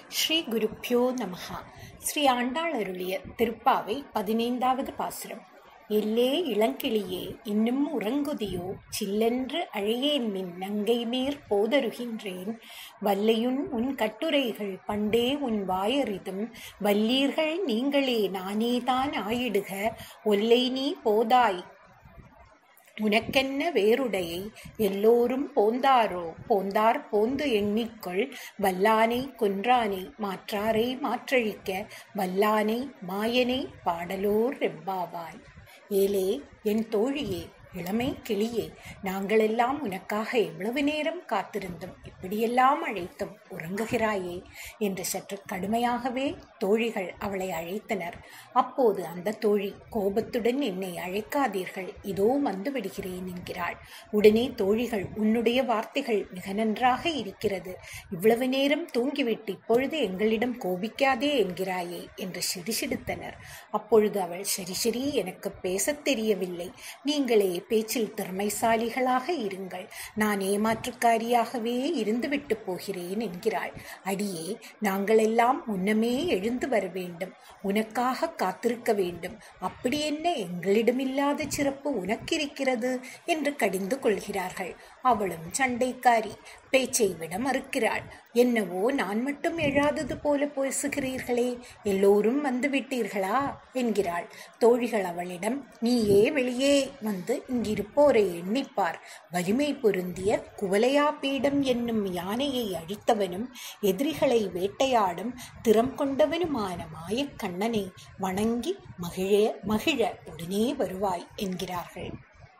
ஸ்ரீ குருப்பியோ நமஹா. ஸ்ரீ ஆண்டாள் அருளிய திருப்பாவை 15வது பாசுரம். எல்லே இளங்கிளியே இன்னும் உறங்குதியோ, சில்லென்று அழையேன் மின் நங்கைமேற் போதருகின்றேன், வல்லையுன் உன் கட்டுரைகள் பண்டே உன் வாயறிதும், வல்லீர்கள் நீங்களே நானேதான் ஆயிடுக, ஒல்லை நீ போதாய் உனக்கென்ன வேறுடையை, எல்லோரும் போந்தாரோ போந்தார் போந்து எண்ணிக்கொள், வல்லானை கொன்றானை மாற்றாரை மாற்றழிக்க, வல்லானை மாயனை பாடலோர் ரெம்பாவாய். ஏலே என் தோழியே, இளமை கிளியே, நாங்களெல்லாம் உனக்காக எவ்வளவு நேரம் காத்திருந்தும் இப்படியெல்லாம் அழைத்தும் உறங்குகிறாயே என்று சற்று கடுமையாகவே தோழிகள் அவளை அழைத்தனர். அப்போது அந்த தோழி கோபத்துடன், என்னை அழைக்காதீர்கள், இதோ வந்து விடுகிறேன் என்கிறாள். உடனே தோழிகள், உன்னுடைய வார்த்தைகள் மிக நன்றாக இருக்கிறது, இவ்வளவு நேரம் தூங்கிவிட்டு இப்பொழுது எங்களிடம் கோபிக்காதே என்கிறாயே என்று சிடுசிடுத்தனர். அப்பொழுது அவள், சரி சரி, எனக்கு பேசத் தெரியவில்லை, நீங்களே பேச்சில் திறமைசாலிகளாக இருங்கள், நான் ஏமாற்றுக்காரியாகவே இருந்துவிட்டு போகிறேன் என்கிறாள். அடியே, நாங்களெல்லாம் முன்னமே எழுந்து வர வேண்டும், உனக்காக காத்திருக்க வேண்டும், அப்படி என்ன எங்களிடமில்லாத சிறப்பு உனக்கிருக்கிறது என்று கடிந்து கொள்கிறார்கள். அவளும் சண்டைக்காரி, பேச்சை விட மறுக்கிறாள். என்னவோ நான் மட்டும் எழாதது போல பேசுகிறீர்களே, எல்லோரும் வந்து விட்டீர்களா என்கிறாள். தோழிகள் அவளிடம், நீயே வெளியே வந்து இங்கிருப்போரை எண்ணிப்பார், வலிமை பொருந்திய குவலையா பீடம் என்னும் யானையை அழித்தவனும் எதிரிகளை வேட்டையாடும் திறம் கொண்டவனுமான மாயக்கண்ணனை வணங்கி மகிழ உடனே வருவாய் என்கிறார்கள்.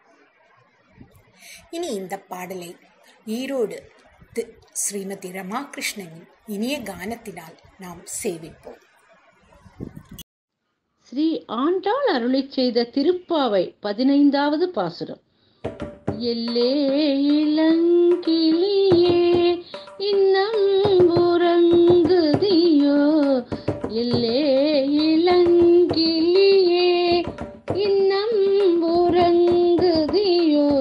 இனி இந்த பாடலை ஈரோடு ஸ்ரீமதி ரமாகிருஷ்ணனின் இனிய கானத்தினால் நாம் சேவிப்போம். ஸ்ரீ ஆண்டாள் அருளிச் செய்த திருப்பாவை 15வது பாசுரம். எல்லே இளங்கிளியே இன்னம் உறங்குதியோ, எல்லே இளங்கிளியே இன்னம் உறங்குதியோ,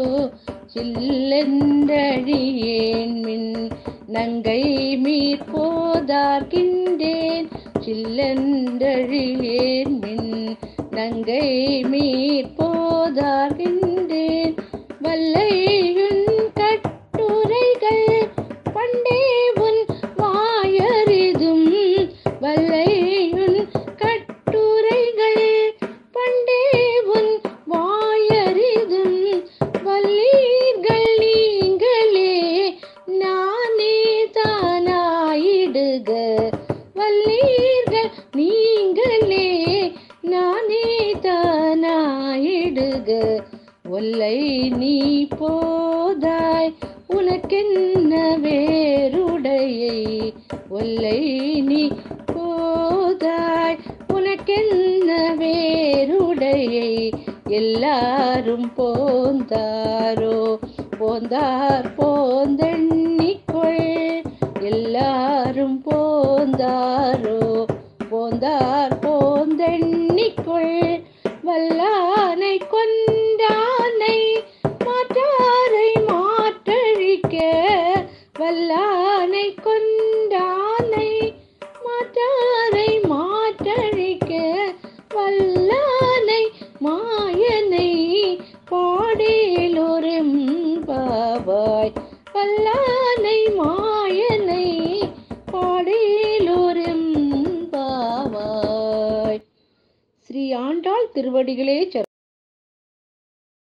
சில்லென்றழியேன் மின் நங்கை மீற் போதார்கின்றேன், சில்லென்றழியேன் மின் நங்கை மீற் போதார்கின்றேன், வல்லையுன் கட்டுரைகள் பண்டே உன் வாயறிதும், வல்லையுன் கட்டுரைகள் பண்டே உன் வாயறிதும், வல்லீர்கள் நீங்களே நானே தானாயிடுக, வல்லீர்கள் நீங்களே நானே தானாயிடுக, ஒல்லை நீ போதாய் உனக்கென்ன வேறுடையை, ஒல்லை நீ போதாய் உனக்கென்ன வேறுடையை, எல்லாரும் போந்தாரோ போந்தார் போந்தெண்ணிக்கொள், எல்லாரும் போந்தாரோ போந்தார் போந்தெண்ணிக்கொள், வல்லானை கொண்டானை மாற்றாரை மாற்றழிக்க, வல்லானை கொண்டானை மாற்றாரை மாற்றழிக்க, வல்லானை மாயனை பாடேலோரெம்பாவாய், வல்லானை மாயனை பாடேலோரெம்பாவாய். ஸ்ரீ ஆண்டாள் திருவடிகளே